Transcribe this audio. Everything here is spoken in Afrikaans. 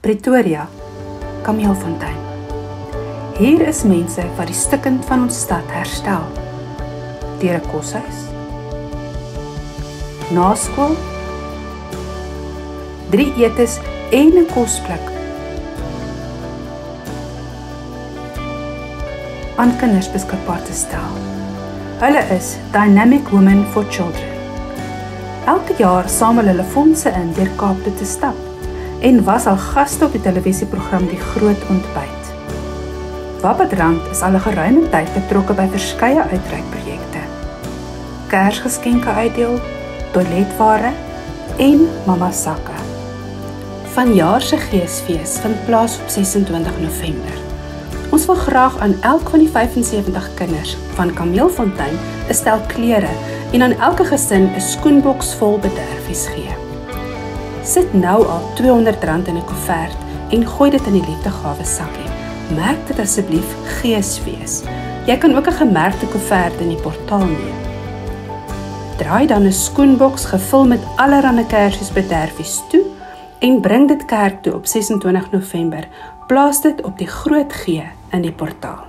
Pretoria, Kameelfontein. Hier is mense wat die stikkend van ons stad herstel. Deur 'n koshuis, naskool, 3 etes en 'n kosblik aan kinders beskikbaar te stel. Hulle is Dynamic Women for Children. Elke jaar samel hulle fondse in deur Kaap toe te stap en was al gaste op die televisieprogram Die Groot Ontbyt. Wappetrand is al 'n geruime tyd betrokke by verskeie uitreikprojekte. Kersgeskenke uitdeel, toiletware en mama sakke. Vanjaar se Geesfees vind plaas op 26 November. Ons wil graag aan elk van die 75 kinders van Kameelfontein 'n stel klere en aan elke gesin 'n skoenboks vol bederfies gee. Sit nou al R200 in 'n koevert en gooi dit in die liefdegawe sakkie. Merk dit asseblief Geesfees. Jy kan ook 'n gemerkte koevert in die portaal neem. Draai dan 'n skoenboks gevul met allerlei Kersfeesbederfies toe en bring dit kerk toe op 26 November. Plaas dit op die groot G in die portaal.